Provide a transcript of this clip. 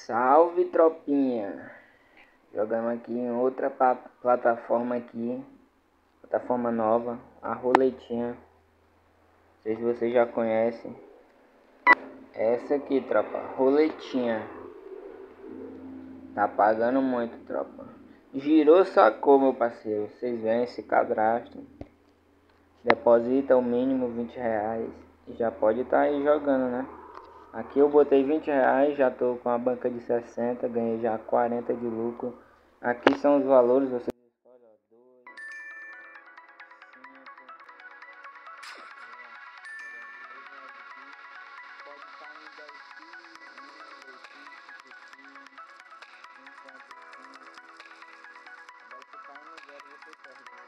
Salve, tropinha! Jogamos aqui em outra plataforma aqui, plataforma nova, a roletinha. Não sei se vocês já conhecem. Essa aqui, tropa, roletinha. Tá pagando muito, tropa. Girou, sacou, meu parceiro. Vocês vêm, se cadastram. Deposita o mínimo R$ 20 e já pode estar aí jogando, né? Aqui eu botei R$ 20, já tô com a banca de 60, ganhei já 40 de lucro. Aqui são os valores, vocês escolhem, ó, 2, 5, pode estar em 10 quilos, 1, 2 quilos, 5 quilos, 1, 4 quilos. Agora se cair no zero você perde.